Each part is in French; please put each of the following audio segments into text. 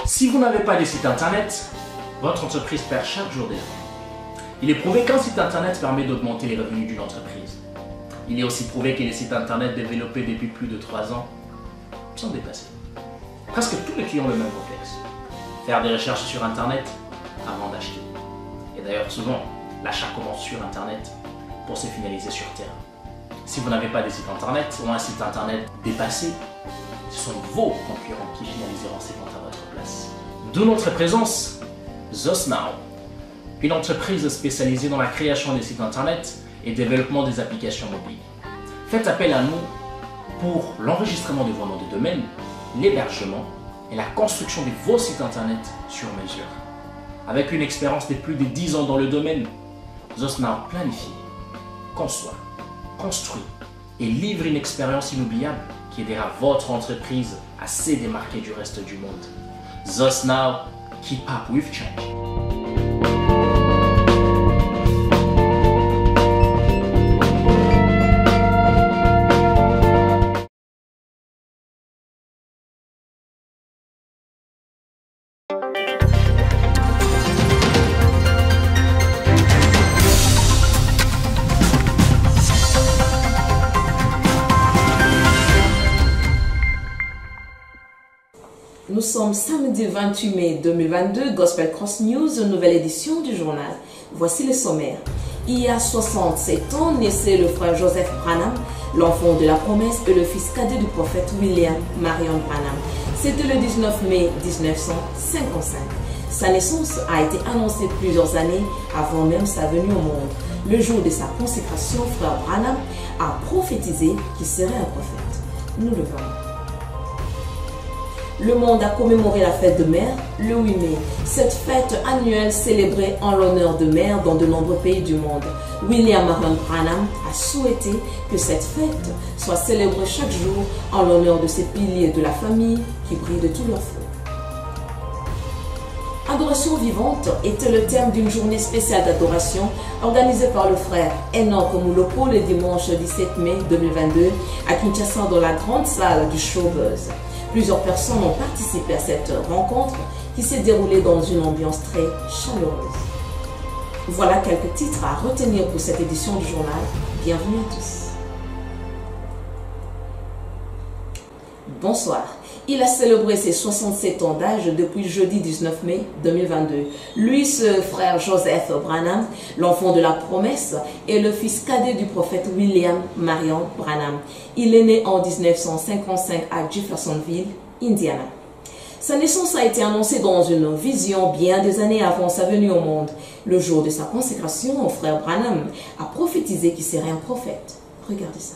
Si vous n'avez pas de site internet, votre entreprise perd chaque jour des revenus. Il est prouvé qu'un site internet permet d'augmenter les revenus d'une entreprise. Il est aussi prouvé que les sites internet développés depuis plus de 3 ans sont dépassés. Presque tous les clients ont le même réflexe. Faire des recherches sur internet avant d'acheter. Et d'ailleurs souvent, l'achat commence sur internet pour se finaliser sur terre. Si vous n'avez pas de site internet ou un site internet dépassé, ce sont vos concurrents qui finaliseront ces ventes à votre place. D'où notre présence, ZosNow, une entreprise spécialisée dans la création des sites internet et développement des applications mobiles. Faites appel à nous pour l'enregistrement de vos noms de domaine, l'hébergement et la construction de vos sites internet sur mesure. Avec une expérience de plus de 10 ans dans le domaine, ZosNow planifie, conçoit, construit et livre une expérience inoubliable qui aidera votre entreprise à se démarquer du reste du monde. ZosNow, keep up with change. Nous sommes samedi 28 mai 2022, Gospel Cross News, nouvelle édition du journal. Voici le sommaire. Il y a 67 ans, naissait le frère Joseph Branham, l'enfant de la promesse et le fils cadet du prophète William Marion Branham. C'était le 19 mai 1955. Sa naissance a été annoncée plusieurs années avant même sa venue au monde. Le jour de sa consécration, frère Branham a prophétisé qu'il serait un prophète. Nous le verrons. Le monde a commémoré la fête de Mère le 8 mai. Cette fête annuelle célébrée en l'honneur de Mère dans de nombreux pays du monde. William Marion Branham a souhaité que cette fête soit célébrée chaque jour en l'honneur de ces piliers de la famille qui brillent de tout leur feu. Adoration vivante était le thème d'une journée spéciale d'adoration organisée par le frère Enoch Muloko le dimanche 17 mai 2022 à Kinshasa dans la grande salle du Showbuzz. Plusieurs personnes ont participé à cette rencontre qui s'est déroulée dans une ambiance très chaleureuse. Voilà quelques titres à retenir pour cette édition du journal. Bienvenue à tous. Bonsoir. Il a célébré ses 67 ans d'âge depuis jeudi 19 mai 2022. Lui, ce frère Joseph Branham, l'enfant de la promesse, est le fils cadet du prophète William Marion Branham. Il est né en 1955 à Jeffersonville, Indiana. Sa naissance a été annoncée dans une vision bien des années avant sa venue au monde. Le jour de sa consécration, frère Branham a prophétisé qu'il serait un prophète. Regardez ça.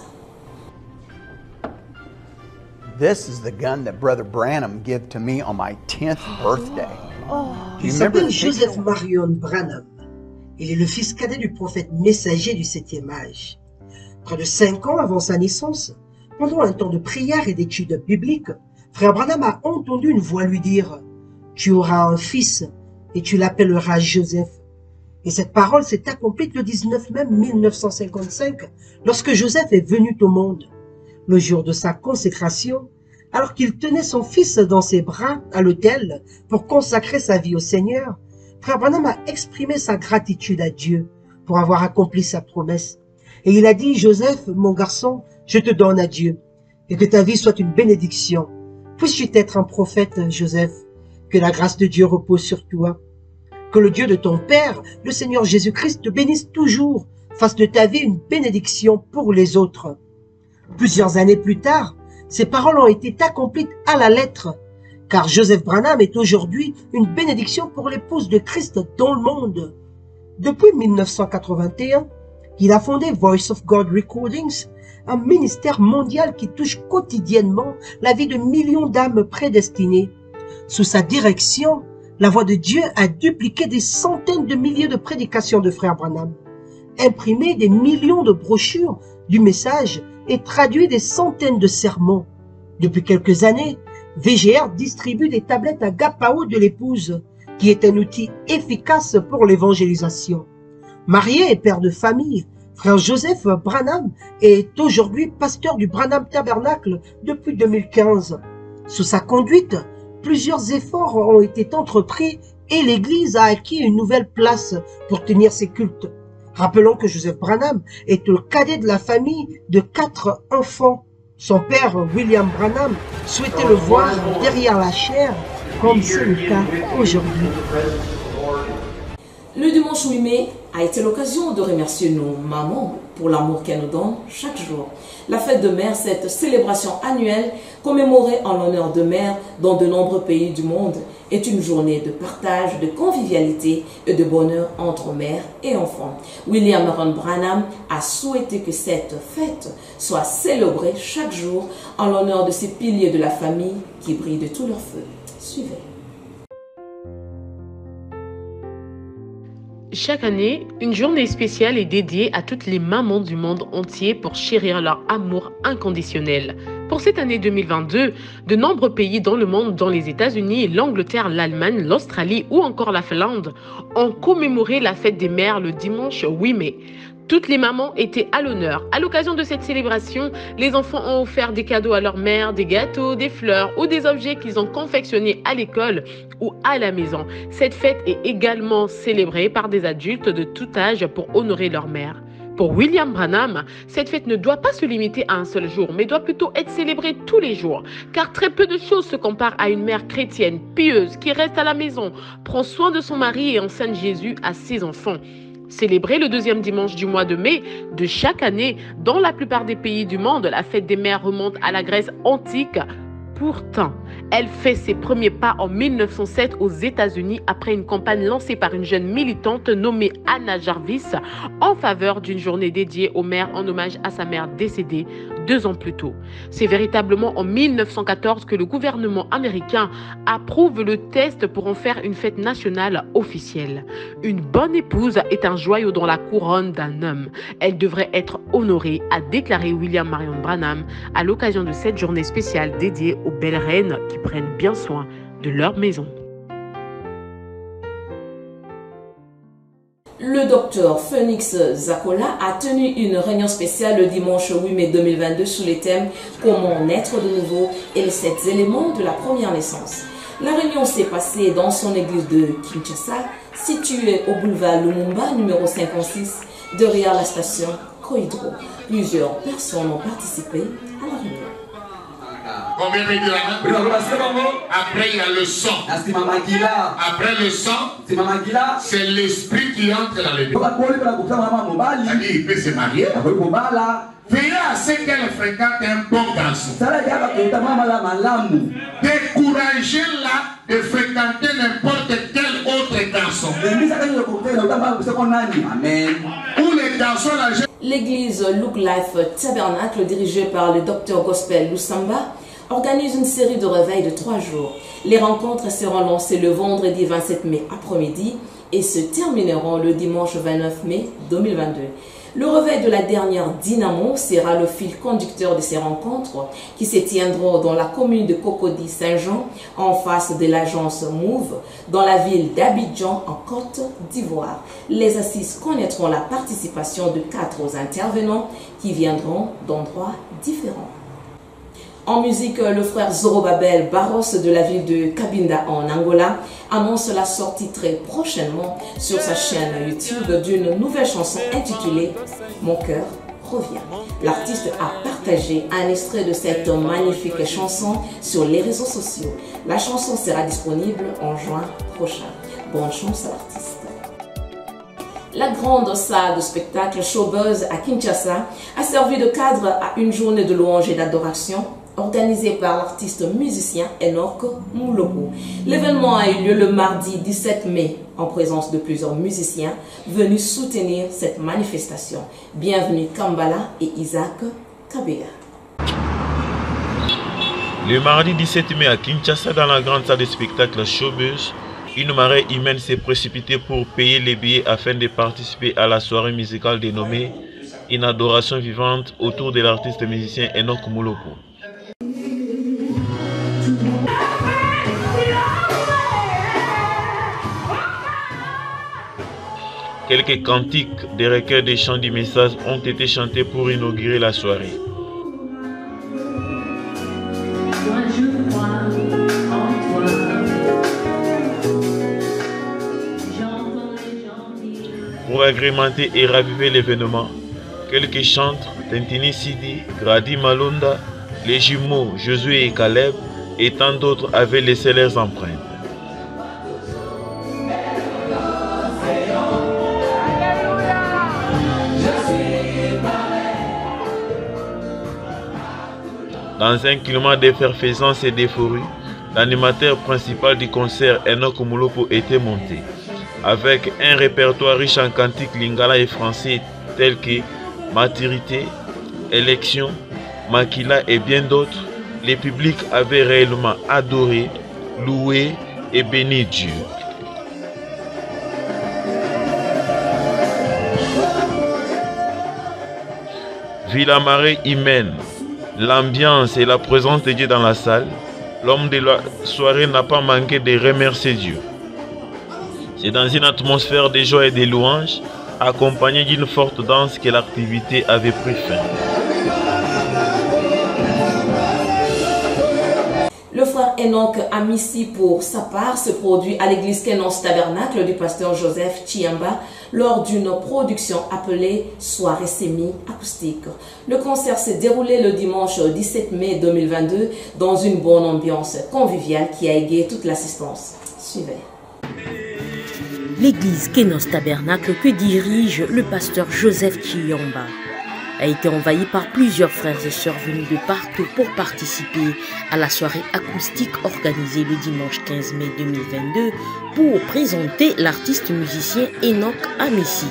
This is the gun that Brother Branham gave to me on my 10th birthday. Il s'appelle Joseph Marion Branham. Il est le fils cadet du prophète messager du 7e âge. Près de 5 ans avant sa naissance, pendant un temps de prière et d'études bibliques, frère Branham a entendu une voix lui dire « Tu auras un fils et tu l'appelleras Joseph ». Et cette parole s'est accomplie le 19 mai 1955 lorsque Joseph est venu au monde. Le jour de sa consécration, alors qu'il tenait son fils dans ses bras à l'autel pour consacrer sa vie au Seigneur, frère Branham a exprimé sa gratitude à Dieu pour avoir accompli sa promesse. Et il a dit, « Joseph, mon garçon, je te donne à Dieu, et que ta vie soit une bénédiction. Puisses-tu être un prophète, Joseph, que la grâce de Dieu repose sur toi. Que le Dieu de ton Père, le Seigneur Jésus-Christ, te bénisse toujours, fasse de ta vie une bénédiction pour les autres. » Plusieurs années plus tard, ces paroles ont été accomplies à la lettre, car Joseph Branham est aujourd'hui une bénédiction pour l'épouse de Christ dans le monde. Depuis 1981, il a fondé Voice of God Recordings, un ministère mondial qui touche quotidiennement la vie de millions d'âmes prédestinées. Sous sa direction, la voix de Dieu a dupliqué des centaines de milliers de prédications de frère Branham, imprimé des millions de brochures du message et traduit des centaines de sermons. Depuis quelques années, VGR distribue des tablettes agapao de l'épouse, qui est un outil efficace pour l'évangélisation. Marié et père de famille, frère Joseph Branham est aujourd'hui pasteur du Branham Tabernacle depuis 2015. Sous sa conduite, plusieurs efforts ont été entrepris et l'Église a acquis une nouvelle place pour tenir ses cultes. Rappelons que Joseph Branham est le cadet de la famille de 4 enfants. Son père, William Branham, souhaitait le voir derrière la chair, comme c'est le cas aujourd'hui. Le dimanche 8 mai a été l'occasion de remercier nos mamans pour l'amour qu'elles nous donnent chaque jour. La fête de mère, cette célébration annuelle commémorée en l'honneur de mères dans de nombreux pays du monde, est une journée de partage, de convivialité et de bonheur entre mères et enfants. William Marion Branham a souhaité que cette fête soit célébrée chaque jour en l'honneur de ces piliers de la famille qui brillent de tout leur feu. Suivez. Chaque année, une journée spéciale est dédiée à toutes les mamans du monde entier pour chérir leur amour inconditionnel. Pour cette année 2022, de nombreux pays dans le monde, dont les États-Unis, l'Angleterre, l'Allemagne, l'Australie ou encore la Finlande, ont commémoré la fête des mères le dimanche 8 mai. Toutes les mamans étaient à l'honneur. À l'occasion de cette célébration, les enfants ont offert des cadeaux à leur mère, des gâteaux, des fleurs ou des objets qu'ils ont confectionnés à l'école ou à la maison. Cette fête est également célébrée par des adultes de tout âge pour honorer leur mère. Pour William Branham, cette fête ne doit pas se limiter à un seul jour, mais doit plutôt être célébrée tous les jours. Car très peu de choses se comparent à une mère chrétienne, pieuse, qui reste à la maison, prend soin de son mari et enseigne Jésus à ses enfants. Célébrée le deuxième dimanche du mois de mai de chaque année, dans la plupart des pays du monde, la fête des mères remonte à la Grèce antique. Pourtant, elle fait ses premiers pas en 1907 aux États-Unis après une campagne lancée par une jeune militante nommée Anna Jarvis en faveur d'une journée dédiée aux mères en hommage à sa mère décédée 2 ans plus tôt. C'est véritablement en 1914 que le gouvernement américain approuve le test pour en faire une fête nationale officielle. Une bonne épouse est un joyau dans la couronne d'un homme. Elle devrait être honorée, a déclaré William Marion Branham à l'occasion de cette journée spéciale dédiée aux belles reines qui prennent bien soin de leur maison. Le docteur Phoenix Zakola a tenu une réunion spéciale le dimanche 8 mai 2022 sous les thèmes « Comment naître de nouveau » et les 7 éléments de la première naissance. La réunion s'est passée dans son église de Kinshasa, située au boulevard Lumumba, numéro 56, derrière la station Koidro. Plusieurs personnes ont participé à la réunion. Combien de après il y a le sang. Après le sang, c'est l'esprit qui entre dans le bébé. Il peut se marier. Veillez à ce qu'elle fréquente un bon garçon. Découragez-la de fréquenter n'importe quel autre garçon. Ou les garçons âgés. L'église Look Life Tabernacle, dirigée par le docteur Gospel Lusamba, organise une série de réveils de 3 jours. Les rencontres seront lancées le vendredi 27 mai après-midi et se termineront le dimanche 29 mai 2022. Le réveil de la dernière Dynamo sera le fil conducteur de ces rencontres qui se tiendront dans la commune de Cocody-Saint-Jean, en face de l'agence Move, dans la ville d'Abidjan, en Côte d'Ivoire. Les assises connaîtront la participation de 4 intervenants qui viendront d'endroits différents. En musique, le frère Zorobabel Barros de la ville de Cabinda en Angola annonce la sortie très prochainement sur sa chaîne YouTube d'une nouvelle chanson intitulée « Mon cœur revient ». L'artiste a partagé un extrait de cette magnifique chanson sur les réseaux sociaux. La chanson sera disponible en juin prochain. Bonne chance à l'artiste. La grande salle de spectacle Showbuzz à Kinshasa a servi de cadre à une journée de louange et d'adoration organisée par l'artiste musicien Enoch Muloko. L'événement a eu lieu le mardi 17 mai en présence de plusieurs musiciens venus soutenir cette manifestation. Bienvenue Kambala et Isaac Kabea. Le mardi 17 mai à Kinshasa, dans la grande salle de spectacle Showbuzz, une marée humaine s'est précipitée pour payer les billets afin de participer à la soirée musicale dénommée Une adoration vivante autour de l'artiste musicien Enoch Muloko. Quelques cantiques, des recueils des chants du message ont été chantés pour inaugurer la soirée. Moi je crois en toi. agrémenter et raviver l'événement, quelques chantres, Tintini Sidi, Grady Malonda, les jumeaux Josué et Caleb et tant d'autres avaient laissé leurs empreintes. Dans un climat d'effervescence et d'euphorie, l'animateur principal du concert, Enoch Moulopo, était monté. Avec un répertoire riche en cantiques lingala et français tels que Maturité, Élection, Makila et bien d'autres, le public avait réellement adoré, loué et béni Dieu. Villamare Imen, l'ambiance et la présence de Dieu dans la salle, l'homme de la soirée n'a pas manqué de remercier Dieu. C'est dans une atmosphère de joie et de louange, accompagnée d'une forte danse, que l'activité avait pris fin. Le frère Enoch Amissi, pour sa part, se produit à l'église Kenos Tabernacle du pasteur Joseph Chiamba lors d'une production appelée Soirée semi-acoustique. Le concert s'est déroulé le dimanche 17 mai 2022 dans une bonne ambiance conviviale qui a égayé toute l'assistance. Suivez. L'église Kenos Tabernacle que dirige le pasteur Joseph Chiamba a été envahie par plusieurs frères et sœurs venus de partout pour participer à la soirée acoustique organisée le dimanche 15 mai 2022 pour présenter l'artiste musicien Enoch Amissi.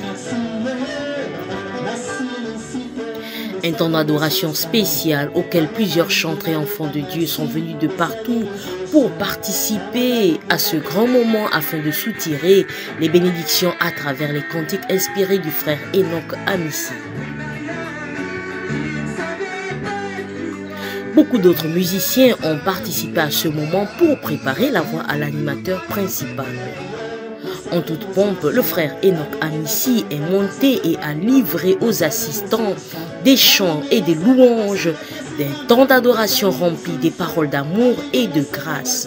Un temps d'adoration spécial auquel plusieurs chantres et enfants de Dieu sont venus de partout pour participer à ce grand moment afin de soutirer les bénédictions à travers les cantiques inspirés du frère Enoch Amissi. Beaucoup d'autres musiciens ont participé à ce moment pour préparer la voix à l'animateur principal. En toute pompe, le frère Enoch Amissi est monté et a livré aux assistants des chants et des louanges, d'un temps d'adoration rempli des paroles d'amour et de grâce.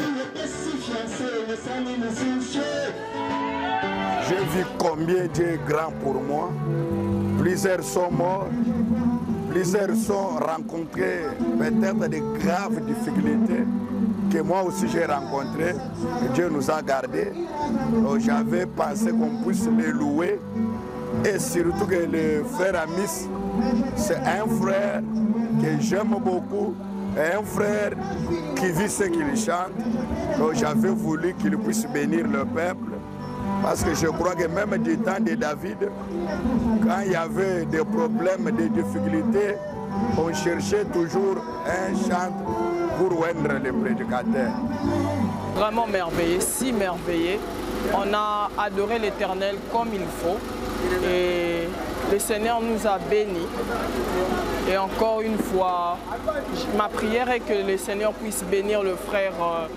J'ai vu combien Dieu est grand pour moi. Plusieurs sont morts. Plusieurs sont rencontrés peut-être de graves difficultés que moi aussi j'ai rencontrées. Dieu nous a gardés. J'avais pensé qu'on puisse les louer. Et surtout que le frère Amis, c'est un frère que j'aime beaucoup. Un frère qui vit ce qu'il chante. J'avais voulu qu'il puisse bénir le peuple. Parce que je crois que même du temps de David, quand il y avait des problèmes, des difficultés, on cherchait toujours un chantre pour oindre les prédicateurs. Vraiment merveilleux, si merveilleux. On a adoré l'Éternel comme il faut. Et le Seigneur nous a bénis. Et encore une fois, ma prière est que le Seigneur puisse bénir le frère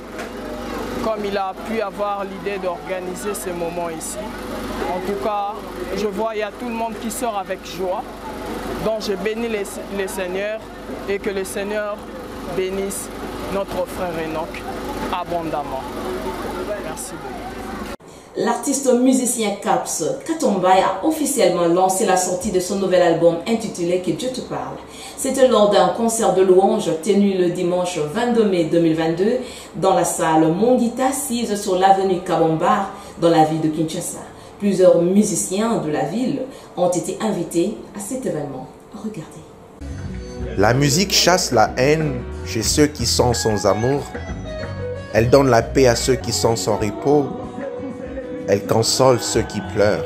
comme il a pu avoir l'idée d'organiser ce moment ici. En tout cas, je vois il y a tout le monde qui sort avec joie. Donc je bénis le Seigneur et que le Seigneur bénisse notre frère Enoch abondamment. Merci beaucoup. L'artiste musicien Caps Katombaye a officiellement lancé la sortie de son nouvel album intitulé Que Dieu te parle. C'était lors d'un concert de louange tenu le dimanche 22 mai 2022 dans la salle Mongita assise sur l'avenue Kabombar dans la ville de Kinshasa. Plusieurs musiciens de la ville ont été invités à cet événement. Regardez. La musique chasse la haine chez ceux qui sont sans amour. Elle donne la paix à ceux qui sont sans repos. Elle console ceux qui pleurent.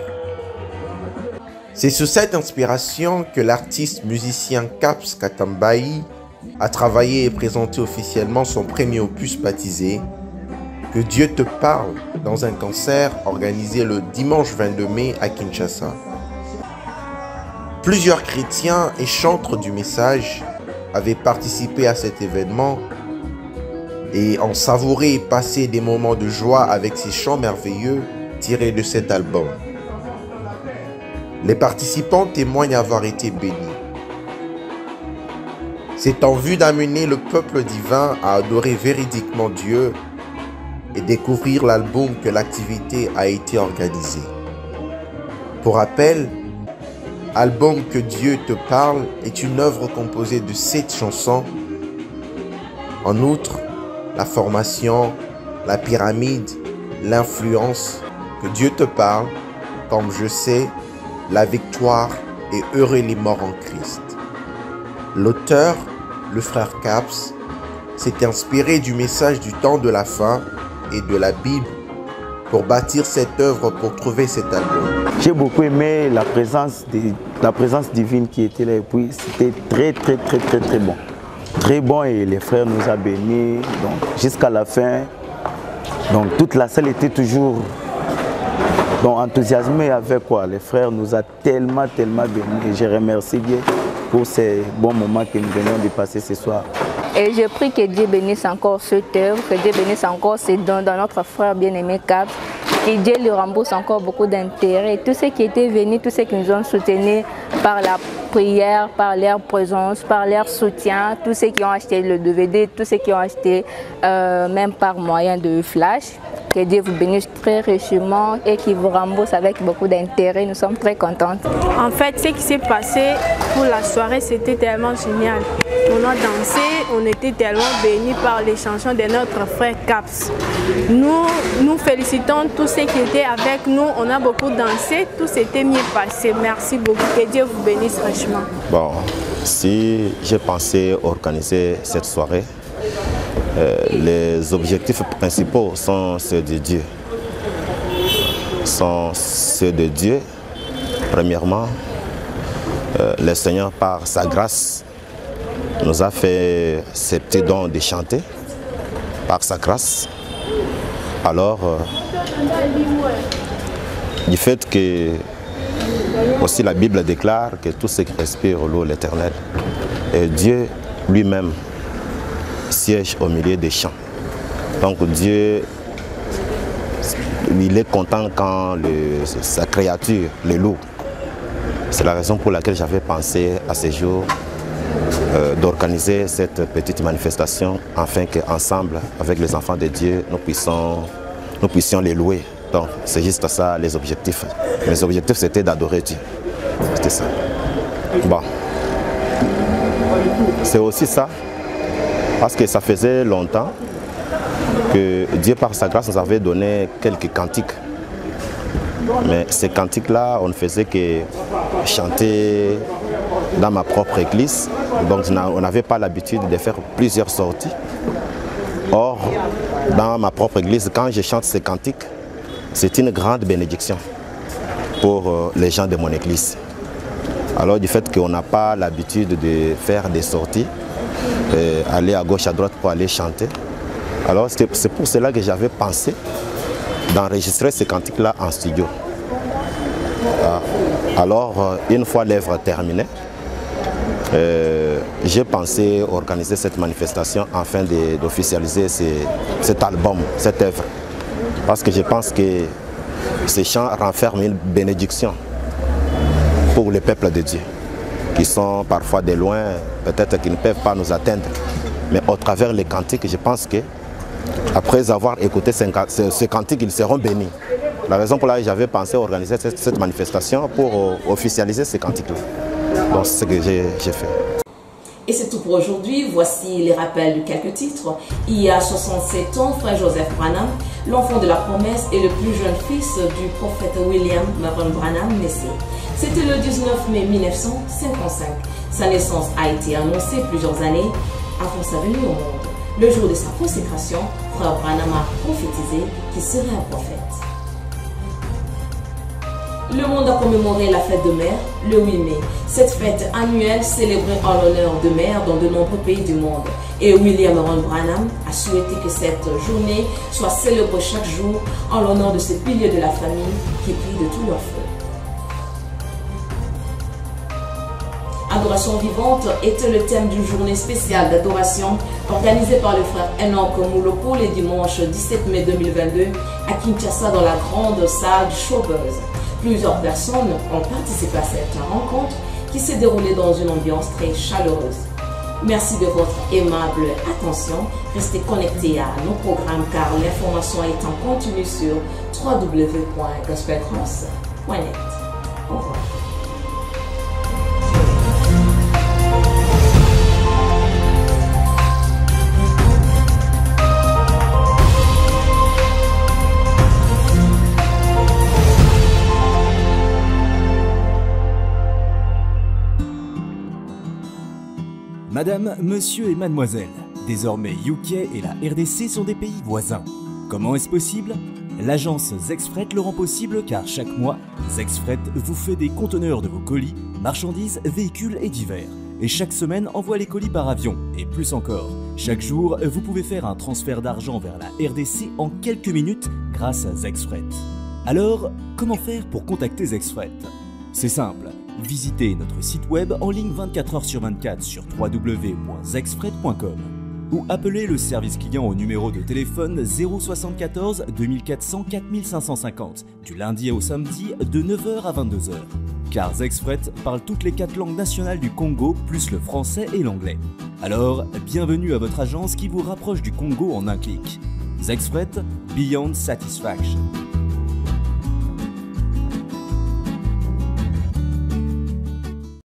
C'est sous cette inspiration que l'artiste musicien Caps Katombaye a travaillé et présenté officiellement son premier opus baptisé Que Dieu te parle dans un concert organisé le dimanche 22 mai à Kinshasa. Plusieurs chrétiens et chantres du message avaient participé à cet événement et ont savouré et passé des moments de joie avec ces chants merveilleux tirés de cet album. Les participants témoignent avoir été bénis. C'est en vue d'amener le peuple divin à adorer véridiquement Dieu et découvrir l'album que l'activité a été organisée. Pour rappel, Album que Dieu te parle est une œuvre composée de 7 chansons. En outre, la formation, la pyramide, l'influence, que Dieu te parle, comme je sais, la victoire et heureux les morts en Christ. L'auteur, le frère Caps, s'est inspiré du message du temps de la fin et de la Bible pour bâtir cette œuvre, pour trouver cet album. J'ai beaucoup aimé la présence divine qui était là et puis c'était très bon. Très bon et les frères nous ont bénis jusqu'à la fin. Donc toute la salle était toujours enthousiasmée avec quoi. Les frères nous ont tellement bénis et je remercie Dieu pour ces bons moments que nous venons de passer ce soir. Et je prie que Dieu bénisse encore cette œuvre, que Dieu bénisse encore ces dons dans notre frère bien-aimé Caps, que Dieu lui rembourse encore beaucoup d'intérêt. Tous ceux qui étaient venus, tous ceux qui nous ont soutenus par la prière, par leur présence, par leur soutien, tous ceux qui ont acheté le DVD, tous ceux qui ont acheté même par moyen de flash. Que Dieu vous bénisse très richement et qu'il vous rembourse avec beaucoup d'intérêt. Nous sommes très contents. En fait, ce qui s'est passé pour la soirée, c'était tellement génial. On a dansé, on était tellement bénis par les chansons de notre frère Caps. Nous félicitons tous ceux qui étaient avec nous. On a beaucoup dansé, tout s'était mieux passé. Merci beaucoup. Que Dieu vous bénisse richement. Bon, si j'ai pensé organiser cette soirée, les objectifs principaux sont ceux de Dieu. Premièrement, le Seigneur, par sa grâce, nous a fait ces petits dons de chanter, par sa grâce. Alors, du fait que aussi la Bible déclare que tout ce qui respire loue l'Éternel, et Dieu lui-même siège au milieu des champs. Donc Dieu, il est content quand sa créature le loue. C'est la raison pour laquelle j'avais pensé à ce jour d'organiser cette petite manifestation afin qu'ensemble, avec les enfants de Dieu, nous puissions les louer. Donc c'est juste ça les objectifs. Mes objectifs c'était d'adorer Dieu. C'était ça. Bon. C'est aussi ça. Parce que ça faisait longtemps que Dieu, par sa grâce, nous avait donné quelques cantiques. Mais ces cantiques-là, on ne faisait que chanter dans ma propre église. Donc on n'avait pas l'habitude de faire plusieurs sorties. Or, dans ma propre église, quand je chante ces cantiques, c'est une grande bénédiction pour les gens de mon église. Alors du fait qu'on n'a pas l'habitude de faire des sorties, aller à gauche, à droite pour aller chanter. Alors c'est pour cela que j'avais pensé d'enregistrer ces cantiques-là en studio. Alors une fois l'œuvre terminée, j'ai pensé organiser cette manifestation afin d'officialiser cet album, cette œuvre. Parce que je pense que ces chants renferment une bénédiction pour le peuple de Dieu, qui sont parfois de loin, peut-être qu'ils ne peuvent pas nous atteindre. Mais au travers les cantiques, je pense que après avoir écouté ces cantiques, ils seront bénis. La raison pour laquelle j'avais pensé organiser cette manifestation pour officialiser ces cantiques-là. Donc c'est ce que j'ai fait. Et c'est tout pour aujourd'hui. Voici les rappels de quelques titres. Il y a 67 ans, frère Joseph Branham, l'enfant de la promesse et le plus jeune fils du prophète William Marion Branham, naissait. C'était le 19 mai 1955. Sa naissance a été annoncée plusieurs années avant sa venue au monde. Le jour de sa consécration, frère Branham a prophétisé qu'il serait un prophète. Le monde a commémoré la fête de mer le 8 mai. Cette fête annuelle célébrée en l'honneur de mères dans de nombreux pays du monde. Et William Marion Branham a souhaité que cette journée soit célébrée chaque jour en l'honneur de ces piliers de la famille qui prient de tout leur feu. Adoration vivante était le thème d'une journée spéciale d'adoration organisée par le frère Enoch Muloko le dimanche 17 mai 2022 à Kinshasa dans la grande salle du Showbuzz. Plusieurs personnes ont participé à cette rencontre qui s'est déroulée dans une ambiance très chaleureuse. Merci de votre aimable attention. Restez connectés à nos programmes car l'information est en continu sur www.gospelcross.net. Madame, monsieur et mademoiselle, désormais UK et la RDC sont des pays voisins. Comment est-ce possible? L'agence Zexfret le rend possible car chaque mois, Zexfret vous fait des conteneurs de vos colis, marchandises, véhicules et divers. Et chaque semaine envoie les colis par avion, et plus encore. Chaque jour, vous pouvez faire un transfert d'argent vers la RDC en quelques minutes grâce à Zexfret. Alors, comment faire pour contacter Zexfret? C'est simple. Visitez notre site web en ligne 24 h sur 24 sur www.zexfret.com ou appelez le service client au numéro de téléphone 074 2400 4550 du lundi au samedi de 9 h à 22 h. Car Zexfret parle toutes les 4 langues nationales du Congo plus le français et l'anglais. Alors, bienvenue à votre agence qui vous rapproche du Congo en un clic. Zexfret, Beyond Satisfaction.